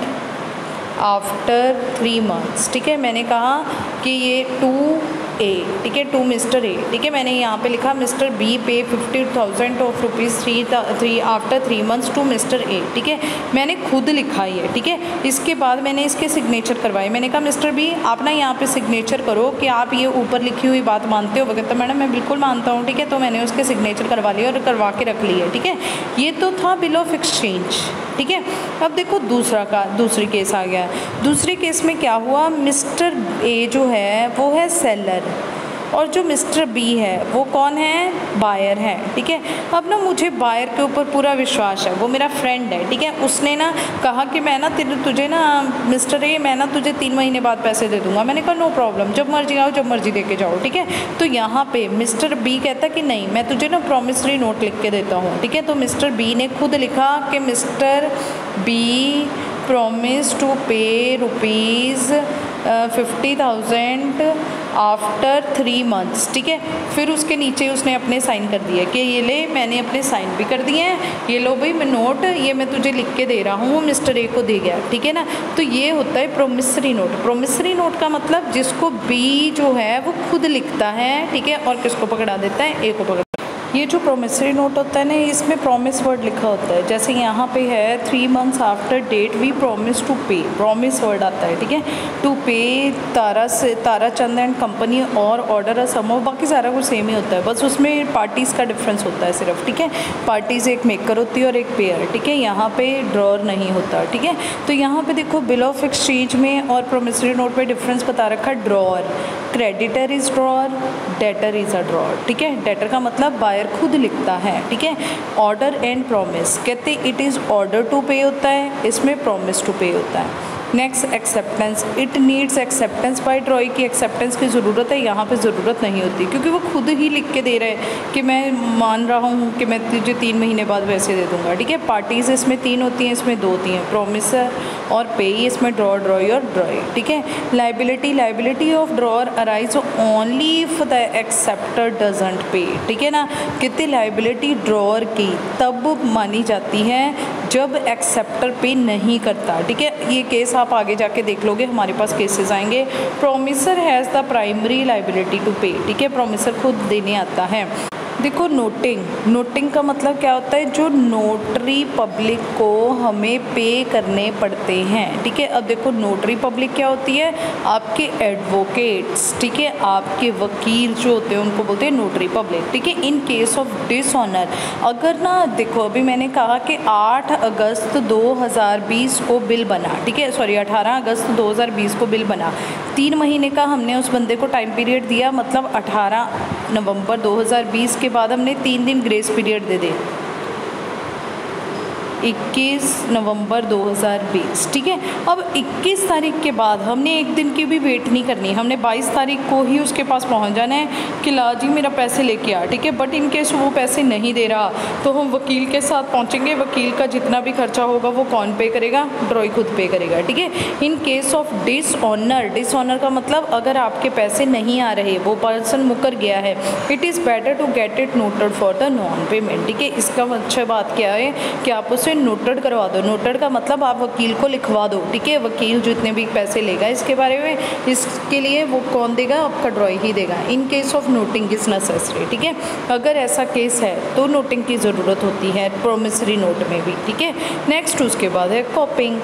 after three months, ठीक है। मैंने कहा कि ये टू ए, ठीक है, टू मिस्टर ए, ठीक है। मैंने यहाँ पे लिखा mister B pay fifty thousand of rupees three three after three months to mister A, ठीक है। मैंने खुद लिखा ये, ठीक है। इसके बाद मैंने इसके सिग्नेचर करवाए। मैंने कहा मिस्टर बी आप ना यहाँ पे सिग्नेचर करो कि आप ये ऊपर लिखी हुई बात मानते हो। वगैरह तो मैडम मैं बिल्कुल मानता हूँ, ठीक है। तो मैंने उसके सिग्नेचर करवा लिए और करवा के रख लिए, ठीक है। ये तो था बिल ऑफ एक्सचेंज, ठीक है। अब देखो दूसरा का दूसरी केस आ गया। दूसरे केस में क्या हुआ, मिस्टर ए जो है वो है सेलर, और जो मिस्टर बी है वो कौन है, बायर है, ठीक है। अब ना मुझे बायर के ऊपर पूरा विश्वास है, वो मेरा फ्रेंड है, ठीक है। उसने ना कहा कि मैं ना तेरे तुझे ना मिस्टर ए मैं ना तुझे तीन महीने बाद पैसे दे दूंगा। मैंने कहा नो प्रॉब्लम, जब मर्जी आओ जब मर्जी दे के जाओ, ठीक है। तो यहाँ पे मिस्टर बी कहता कि नहीं मैं तुझे ना प्रॉमिसरी नोट लिख के देता हूँ, ठीक है। तो मिस्टर बी ने खुद लिखा कि mister B promise to pay rupees fifty thousand after three months, ठीक है। फिर उसके नीचे उसने अपने साइन कर दिए कि ये ले मैंने अपने साइन भी कर दिए हैं, ये लो भाई मैं नोट ये मैं तुझे लिख के दे रहा हूँ, वो मिस्टर ए को दे गया, ठीक है ना। तो ये होता है प्रोमिसरी नोट। प्रोमिसरी नोट का मतलब जिसको बी जो है वो खुद लिखता है, ठीक है, और किसको पकड़ा देता है, ए को पकड़ा। ये जो प्रोमिसरी नोट होता है ना, इसमें प्रॉमिस वर्ड लिखा होता है। जैसे यहाँ पे है three months after date we promise to pay, promise word आता है, ठीक है। टू पे तारा से तारा चंद एंड कंपनी और ऑर्डर अ सम ऑफ, बाकी सारा कुछ सेम ही होता है, बस उसमें पार्टीज़ का डिफरेंस होता है सिर्फ, ठीक है। पार्टीज़ एक मेकर होती है और एक पेयर, ठीक है। यहाँ पे ड्रॉर नहीं होता, ठीक है। तो यहाँ पे देखो बिल ऑफ एक्सचेंज में और प्रोमिसरी नोट पे डिफरेंस बता रखा है। Drawer, creditor is drawer, debtor is a drawer, ठीक है। डेटर का मतलब बायर खुद लिखता है, ठीक है। ऑर्डर एंड प्रॉमिस, कहते it is order to pay होता है, इसमें प्रॉमिस टू पे होता है। Next acceptance, it needs acceptance by drawee की एक्सेप्टेंस की ज़रूरत है, यहाँ पे ज़रूरत नहीं होती क्योंकि वो खुद ही लिख के दे रहे हैं कि मैं मान रहा हूँ कि मैं तुझे तीन महीने बाद पैसे दे दूँगा, ठीक है। पार्टीज़ इसमें तीन होती हैं, इसमें दो होती हैं, प्रोमिसर और पेई, इसमें ड्रॉ ड्रॉई और ड्रॉई, ठीक है। Liability, liability of drawer arise only if the acceptor doesn't pay, ठीक है ना। कितनी लाइबिलिटी ड्रॉअर की तब मानी जाती है जब एक्सेप्टर पे नहीं करता, ठीक है। ये केस आप आगे जाके देख लोगे, हमारे पास केसेस आएंगे। Promisor has the primary liability to pay, ठीक है। प्रोमिसर खुद देने आता है। देखो नोटिंग, नोटिंग का मतलब क्या होता है, जो नोटरी पब्लिक को हमें पे करने पड़ते हैं, ठीक है। अब देखो नोटरी पब्लिक क्या होती है, आपके एडवोकेट्स, ठीक है, आपके वकील जो होते हैं उनको बोलते हैं नोटरी पब्लिक, ठीक है। इन केस ऑफ डिसऑनर, अगर ना देखो अभी मैंने कहा कि आठ अगस्त दो हज़ार बीस को बिल बना, ठीक है, सॉरी अठारह अगस्त दो हज़ार बीस को बिल बना, तीन महीने का हमने उस बंदे को टाइम पीरियड दिया, मतलब अठारह नवंबर दो हज़ार बीस के बाद हमने तीन दिन ग्रेस पीरियड दे दे, इक्कीस नवंबर दो हज़ार बीस, ठीक है। अब इक्कीस तारीख के बाद हमने एक दिन की भी वेट नहीं करनी, हमने बाईस तारीख को ही उसके पास पहुंच जाना है कि ला जी मेरा पैसे लेके आ, ठीक है। बट इन केस वो पैसे नहीं दे रहा तो हम वकील के साथ पहुंचेंगे, वकील का जितना भी खर्चा होगा वो कौन पे करेगा, ड्रॉय खुद पे करेगा, ठीक है। In case of dishonour, dishonour का मतलब अगर आपके पैसे नहीं आ रहे, वो पर्सन मुकर गया है, it is better to get it noted for the non payment, ठीक है। इसका अच्छा बात क्या है कि आप उसे नोटेड करवा दो, नोटेड का मतलब आप वकील को लिखवा दो, ठीक है। वकील जितने भी पैसे लेगा इसके बारे में, इसके लिए वो कौन देगा, आपका ड्रॉय ही देगा। In case of noting is necessary, ठीक है। अगर ऐसा केस है तो नोटिंग की ज़रूरत होती है प्रोमिसरी नोट में भी, ठीक है। नेक्स्ट उसके बाद है कॉपिंग।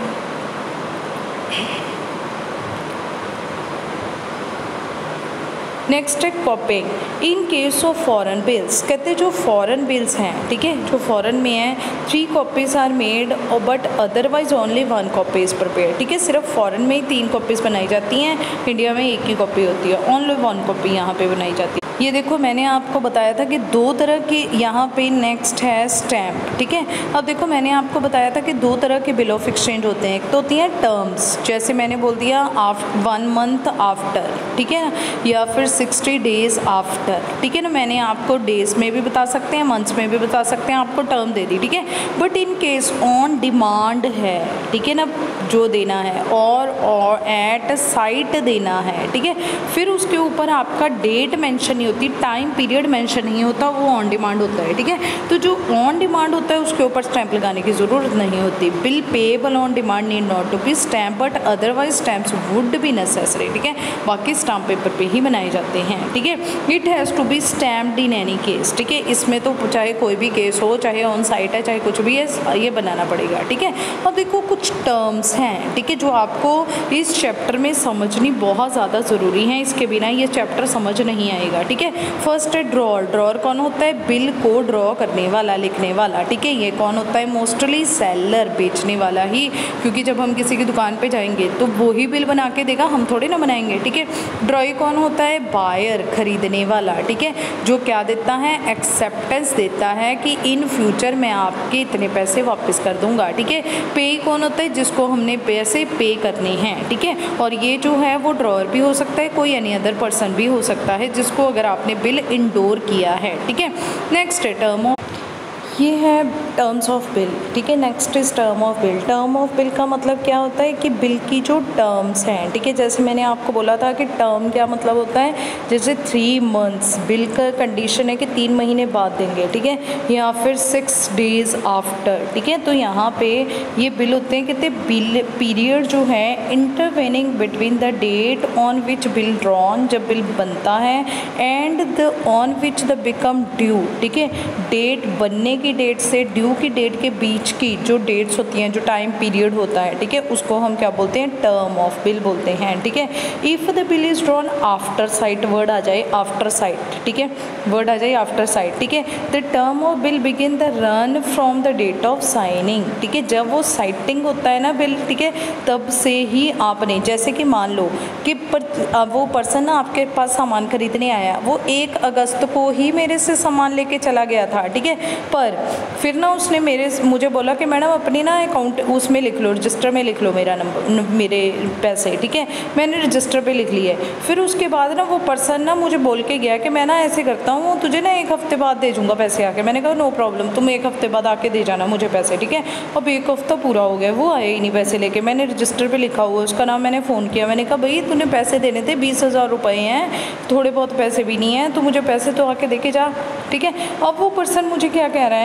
नेक्स्ट है copying in case of foreign bills, कहते हैं जो फॉरेन बिल्स हैं, ठीक है, जो फॉरेन में हैं, three copies are made but otherwise only one copy is prepare, ठीक है। सिर्फ फॉरेन में ही तीन कॉपीज़ बनाई जाती हैं, इंडिया में एक ही कॉपी होती है, ओनली वन कॉपी यहाँ पे बनाई जाती है। ये देखो मैंने आपको बताया था कि दो तरह के यहाँ पे नेक्स्ट है स्टैम्प, ठीक है। अब देखो मैंने आपको बताया था कि दो तरह के बिल ऑफ एक्सचेंज होते हैं, एक तो होती हैं टर्म्स, जैसे मैंने बोल दिया आफ्टर वन मंथ आफ्टर, ठीक है ना, या फिर सिक्सटी डेज़ आफ्टर, ठीक है ना। मैंने आपको डेज़ में भी बता सकते हैं, मंथ्स में भी बता सकते हैं, आपको टर्म दे दी, ठीक है। But in case on demand है, ठीक है ना, जो देना है, और और एट साइट देना है, ठीक है, फिर उसके ऊपर आपका डेट मेंशन होती, टाइम पीरियड मेंशन नहीं होता, वो ऑन डिमांड होता है, ठीक है। तो जो ऑन डिमांड होता है उसके ऊपर स्टैंप लगाने की ज़रूरत नहीं होती। Bill payable on demand need not to be stamp but otherwise stamps would be necessary, ठीक है। बाकी स्टाम्प पेपर पे ही बनाए जाते हैं, ठीक है। It has to be stamped in any case, ठीक है। इसमें तो चाहे कोई भी केस हो, चाहे ऑन साइट है, चाहे कुछ भी है, ये बनाना पड़ेगा, ठीक है। अब देखो कुछ टर्म्स हैं, ठीक है, जो आपको इस चैप्टर में समझनी बहुत ज़्यादा ज़रूरी है, इसके बिना ये चैप्टर समझ नहीं आएगा, ठीक है। फर्स्ट है ड्रॉर, ड्रॉर कौन होता है, बिल को ड्रॉ करने वाला, लिखने वाला, ठीक है। ये कौन होता है, मोस्टली सेलर, बेचने वाला ही, क्योंकि जब हम किसी की दुकान पे जाएंगे तो वो ही बिल बना के देगा, हम थोड़ी ना बनाएंगे, ठीक है। ड्रॉई कौन होता है, बायर, खरीदने वाला, ठीक है, जो क्या देता है, एक्सेप्टेंस देता है कि इन फ्यूचर मैं आपके इतने पैसे वापस कर दूंगा, ठीक है। पे कौन होता है, जिसको हमने पैसे पे करने हैं, ठीक है। और ये जो है वो ड्रॉर भी हो सकता है, कोई एनी अदर पर्सन भी हो सकता है, जिसको अगर आपने बिल इंडोर किया है, ठीक है। नेक्स्ट है टर्म ऑफ, ये है टर्म्स ऑफ बिल, ठीक है। Next is term of bill. Term of bill का मतलब क्या होता है कि बिल की जो टर्म्स हैं, ठीक है, जैसे मैंने आपको बोला था कि टर्म क्या मतलब होता है, जैसे थ्री मंथ्स, बिल का कंडीशन है कि तीन महीने बाद देंगे, ठीक है, या फिर सिक्स डेज आफ्टर, ठीक है। तो यहाँ पे ये बिल होते हैं, कहते हैं बिल पीरियड जो है intervening between the date on which bill drawn, जब बिल बनता है, and the on which the become due, ठीक है। डेट बनने की डेट से ड्यू की डेट के बीच की जो डेट्स होती हैं, जो टाइम पीरियड होता है, ठीक है, उसको हम क्या बोलते हैं, टर्म ऑफ बिल बोलते हैं, ठीक है। If the bill is drawn after sight, word आ जाए आफ्टर साइट, ठीक है, वर्ड आ जाए आफ्टर साइट, ठीक है। The term of bill begin the run from the date of signing, ठीक है, जब वो साइटिंग होता है ना बिल, ठीक है, तब से ही आपने, जैसे कि मान लो कि पर, वो पर्सन ना आपके पास सामान खरीदने आया, वो एक अगस्त को ही मेरे से सामान लेके चला गया था, ठीक है, पर फिर ना उसने मेरे मुझे बोला कि मैडम अपनी ना अकाउंट उसमें लिख लो, रजिस्टर में लिख लो मेरा नंबर, मेरे पैसे, ठीक है। मैंने रजिस्टर पे लिख लिए, फिर उसके बाद ना वो पर्सन ना मुझे बोल के गया कि मैं ना ऐसे करता हूँ, तुझे ना एक हफ्ते बाद दे दूँगा पैसे आके। मैंने कहा नो प्रॉब्लम, तुम एक हफ्ते बाद आके दे जाना मुझे पैसे, ठीक है। अब एक हफ्ता पूरा हो गया, वो आए ही नहीं पैसे लेके। मैंने रजिस्टर पर लिखा हुआ उसका नाम, मैंने फ़ोन किया, मैंने कहा भाई तूने पैसे देने थे, बीस हज़ार रुपये हैं, थोड़े बहुत पैसे भी नहीं हैं, तो मुझे पैसे तो आके दे के जा, ठीक है। अब वो पर्सन मुझे क्या कह रहा है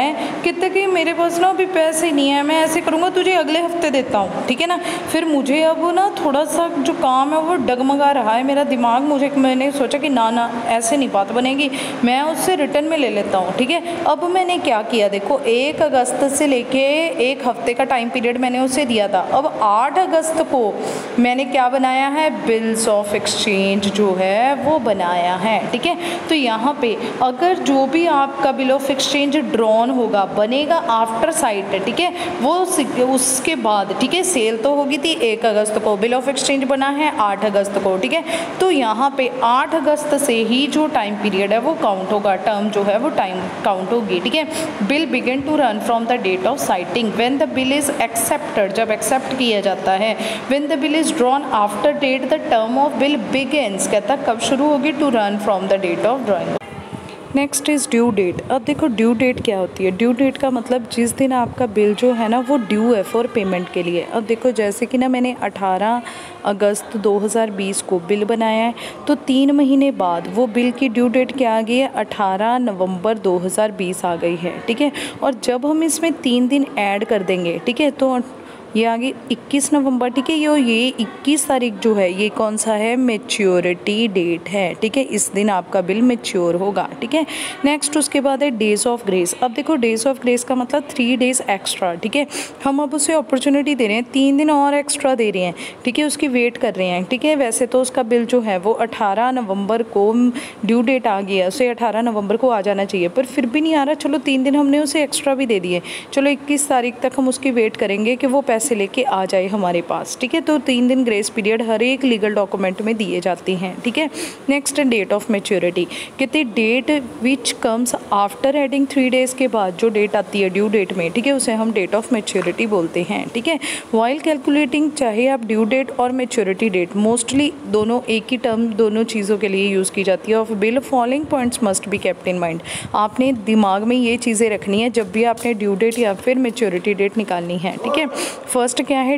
है कहते कि मेरे पास ना अभी पैसे नहीं है, मैं ऐसे करूँगा तुझे अगले हफ्ते देता हूँ, ठीक है ना। फिर मुझे अब ना थोड़ा सा जो काम है वो डगमगा रहा है मेरा दिमाग, मुझे मैंने सोचा कि ना ना ऐसे नहीं बात बनेगी, मैं उससे रिटर्न में ले लेता हूँ, ठीक है। अब मैंने क्या किया, देखो एक अगस्त से लेके एक हफ्ते का टाइम पीरियड मैंने उसे दिया था। अब आठ अगस्त को मैंने क्या बनाया है, बिल्स ऑफ एक्सचेंज जो है वो बनाया है, ठीक है। तो यहाँ पे अगर जो भी आपका बिल ऑफ एक्सचेंज ड्रॉन होगा बनेगा आफ्टर साइट, ठीक है, वो उसके बाद, ठीक है। सेल तो होगी थी एक अगस्त को, बिल ऑफ एक्सचेंज बना है आठ अगस्त को, ठीक है। तो यहाँ पे आठ अगस्त से ही जो टाइम पीरियड है वो काउंट होगा, टर्म जो है वो टाइम काउंट होगी, ठीक है। Bill begin to run from the date of sighting when the bill is accepted, जब एक्सेप्ट किया जाता है। When the bill is drawn after date the term of bill begins, कहता कब शुरू होगी, to run from the date of drawing. Next is due date. अब देखो ड्यू डेट क्या होती है, ड्यू डेट का मतलब जिस दिन आपका बिल जो है ना वो ड्यू है फॉर पेमेंट के लिए। अब देखो जैसे कि ना मैंने अठारह अगस्त दो हज़ार बीस को बिल बनाया है, तो तीन महीने बाद वो बिल की ड्यू डेट क्या आ गई है, अठारह नवंबर दो हज़ार बीस आ गई है, ठीक है। और जब हम इसमें तीन दिन ऐड कर देंगे, ठीक है, तो ये आगे इक्कीस नवंबर, ठीक है। ये ये इक्कीस तारीख जो है ये कौन सा है, मैच्योरिटी डेट है, ठीक है। इस दिन आपका बिल मैच्योर होगा, ठीक है। नेक्स्ट उसके बाद है डेज ऑफ ग्रेस। अब देखो डेज ऑफ ग्रेस का मतलब थ्री डेज एक्स्ट्रा, ठीक है। हम अब उसे अपॉर्चुनिटी दे रहे हैं, तीन दिन और एक्स्ट्रा दे रहे हैं, ठीक है, उसकी वेट कर रहे हैं, ठीक है। वैसे तो उसका बिल जो है वो अठारह नवंबर को ड्यू डेट आ गया, उसे अठारह नवंबर को आ जाना चाहिए, पर फिर भी नहीं आ रहा। चलो तीन दिन हमने उसे एक्स्ट्रा भी दे दिए, चलो इक्कीस तारीख तक हम उसकी वेट करेंगे कि वो पैसे से लेके आ जाए हमारे पास, ठीक है। तो तीन दिन ग्रेस पीरियड हर एक लीगल डॉक्यूमेंट में दिए जाते हैं, ठीक है। नेक्स्ट डेट ऑफ मैच्योरिटी, कहते date which comes after adding three days के बाद जो डेट आती है ड्यू डेट में, ठीक है, उसे हम डेट ऑफ मैच्योरिटी बोलते हैं, ठीक है। वाइल कैलकुलेटिंग, चाहे आप ड्यू डेट और मैच्योरिटी डेट, मोस्टली दोनों एक ही टर्म दोनों चीज़ों के लिए यूज़ की जाती है। Of bill following points must be kept in mind, आपने दिमाग में ये चीज़ें रखनी है जब भी आपने ड्यू डेट या फिर मैच्योरिटी डेट निकालनी है, ठीक है। फर्स्ट क्या है,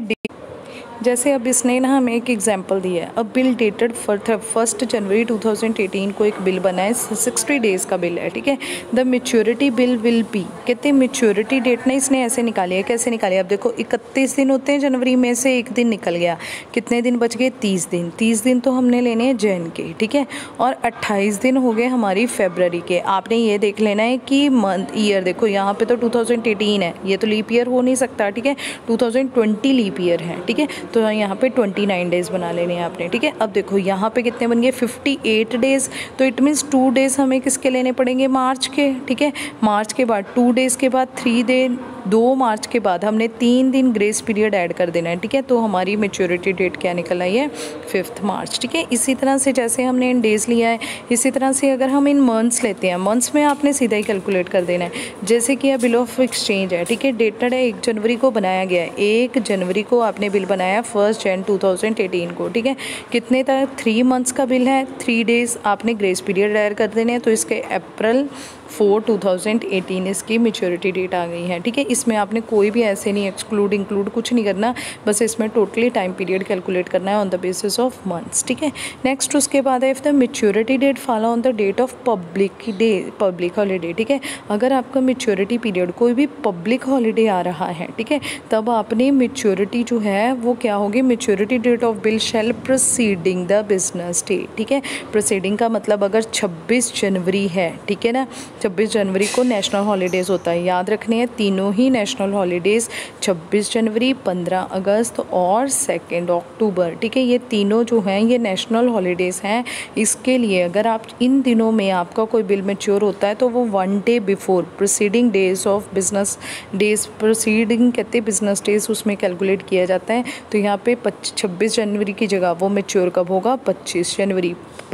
जैसे अब इसने ना हमें एक एग्जांपल दिया है। अब bill dated first January two thousand eighteen को एक बिल बना है, सिक्सटी डेज़ का बिल है, ठीक है। The maturity bill will be, कहते हैं मैच्योरिटी डेट ना इसने ऐसे निकाली है, कैसे निकाली है। अब देखो इकतीस दिन होते हैं जनवरी में से एक दिन निकल गया, कितने दिन बच गए, तीस दिन। तीस दिन तो हमने लेने हैं जैन के, ठीक है, और अट्ठाईस दिन हो गए हमारी फेबररी के। आपने ये देख लेना है कि मंथ ईयर, देखो यहाँ पे तो टू थाउजेंड एटीन है, ये तो लीप ईयर हो नहीं सकता, ठीक है, two thousand twenty leap year है, ठीक है। तो यहाँ पे उनतीस डेज़ बना लेने हैं आपने, ठीक है। अब देखो यहाँ पे कितने बन गए, अट्ठावन डेज़, तो इट मीन्स टू डेज़ हमें किसके लेने पड़ेंगे, मार्च के, ठीक है। मार्च के बाद टू डेज़ के बाद थ्री डे, दो मार्च के बाद हमने तीन दिन ग्रेस पीरियड ऐड कर देना है, ठीक है। तो हमारी मैच्योरिटी डेट क्या निकल आई है, फिफ्थ मार्च, ठीक है। इसी तरह से जैसे हमने इन डेज़ लिया है, इसी तरह से अगर हम इन मंथ्स लेते हैं, मंथ्स में आपने सीधा ही कैलकुलेट कर देना है। जैसे कि यह बिल ऑफ एक्सचेंज है, ठीक है, डेटेड है एक जनवरी को बनाया गया है, एक जनवरी को आपने बिल बनाया first Jan two thousand eighteen को, ठीक है। कितने तक, थ्री मंथ्स का बिल है, थ्री डेज़ आपने ग्रेस पीरियड ऐड कर देने हैं, तो इसके April four two thousand eighteen इसकी मैच्योरिटी डेट आ गई है, ठीक है। इसमें आपने कोई भी ऐसे नहीं एक्सक्लूड इंक्लूड कुछ नहीं करना, बस इसमें टोटली टाइम पीरियड कैलकुलेट करना है on the basis of months, ठीक है। नेक्स्ट उसके बाद है if the maturity date follow on the date of public day, public holiday, ठीक है। अगर आपका मैच्योरिटी पीरियड कोई भी पब्लिक हॉलीडे आ रहा है, ठीक है, तब आपने मैच्योरिटी जो है वो क्या होगी, maturity date of bill shall proceeding the business day, ठीक है। प्रोसीडिंग का मतलब अगर छब्बीस जनवरी है, ठीक है ना, छब्बीस जनवरी को नेशनल हॉलीडेज़ होता है, याद रखने हैं तीनों ही नेशनल हॉलीडेज़, छब्बीस जनवरी, पंद्रह अगस्त और सेकेंड अक्टूबर, ठीक है। ये तीनों जो हैं ये नेशनल हॉलीडेज़ हैं। इसके लिए अगर आप इन दिनों में आपका कोई बिल मैच्योर होता है तो वो one day before proceeding days of business days, proceeding कहते हैं बिजनेस डेज, उसमें कैलकुलेट किया जाता है। तो यहाँ पे छब्बीस जनवरी की जगह वो मैच्योर कब होगा, पच्चीस जनवरी,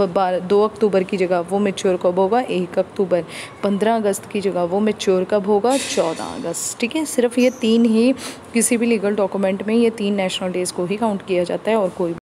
दो अक्टूबर की जगह वो मैच्योर कब होगा, एक अक्टूबर, पंद्रह अगस्त की जगह वो मैच्योर कब होगा, चौदह अगस्त, ठीक है। सिर्फ ये तीन ही किसी भी लीगल डॉक्यूमेंट में ये तीन नेशनल डेज़ को ही काउंट किया जाता है और कोई